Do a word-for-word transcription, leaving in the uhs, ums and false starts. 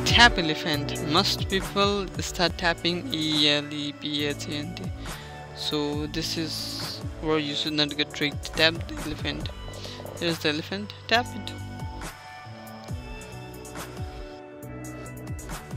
Tap elephant. Must people start tapping? E L E P H A N T. So this is where you should not get tricked. Tap the elephant. Here's the elephant. Tap it.